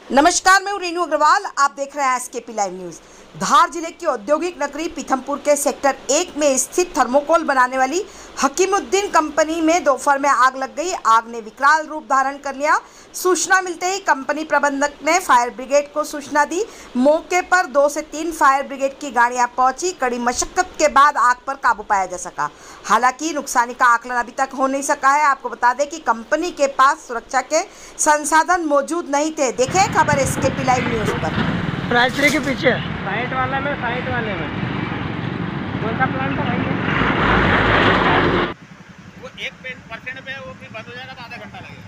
नमस्कार, मैं हूं रेनू अग्रवाल। आप देख रहे हैं एसकेपी लाइव न्यूज। धार जिले की औद्योगिक नगरी पीथमपुर के सेक्टर 1 में स्थित थर्मोकोल बनाने वाली हकीमुद्दीन कंपनी में दोपहर में आग लग गई। आग ने विकराल रूप धारण कर लिया। सूचना मिलते ही कंपनी प्रबंधक ने फायर ब्रिगेड को सूचना दी। मौके पर 2 से 3 फायर ब्रिगेड की गाड़ियां पहुंची। कड़ी मशक्कत के बाद आग पर काबू पाया जा सका। हालांकि नुकसानी का आकलन अभी तक हो नहीं सका है। आपको बता दें कि कंपनी के पास सुरक्षा के संसाधन मौजूद नहीं थे। देखें खबर एसकेपी लाइव न्यूज पर। प्राइस ट्री के पीछे साइट वाले में कौन सा प्लांट था भाई? वो 1% पे वो फिर बंद हो जाएगा तो आधा घंटा लगेगा।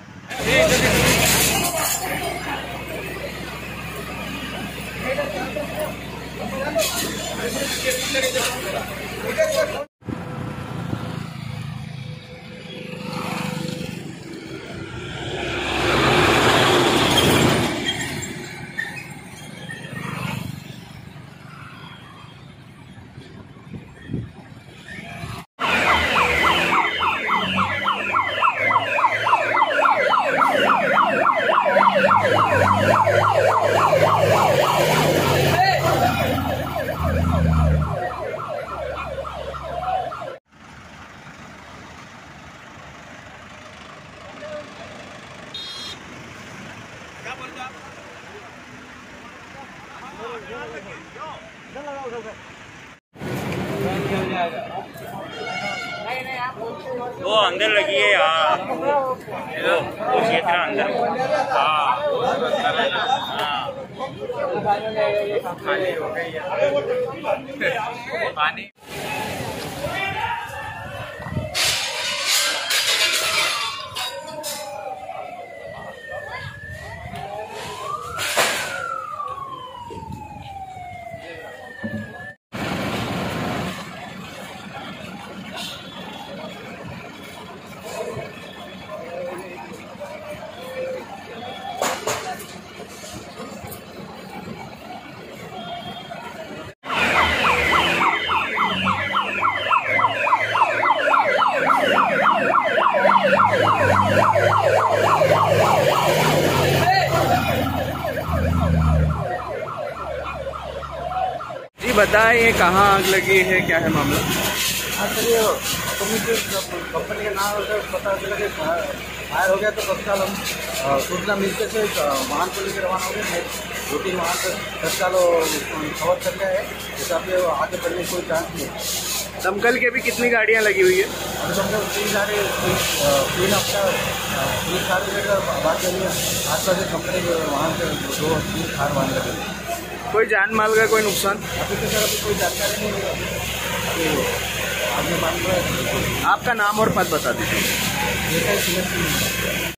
क्या बोल रहे आप? वो अंदर लगी है यार, वो क्षेत्र अंदर। खाली हो गई है पानी। जी बताइए, कहाँ आग लगी है, क्या है मामला? हाँ सर, ये कंपनी का नाम पता चला कि फायर हो गया तो तत्काल हम सूचना मिलते से वाहन को लेकर रवाना हो गए। रूटीन वाहन पर तत्काल खबर कर गया है, जैसा पे आगे बढ़ने की कोई चांस नहीं। दमकल की अभी कितनी गाड़ियाँ लगी हुई है? अभी दमकल 3 हफ्ता पुलिस गाड़ी बात करिए। आसपास कंपनी के वाहन से 2-3 फायर वाहन लगे। कोई जान माल का कोई नुकसान? अभी तो सर अभी कोई जानकारी नहीं है। आगे मान आपका नाम और पद बता दीजिए। ये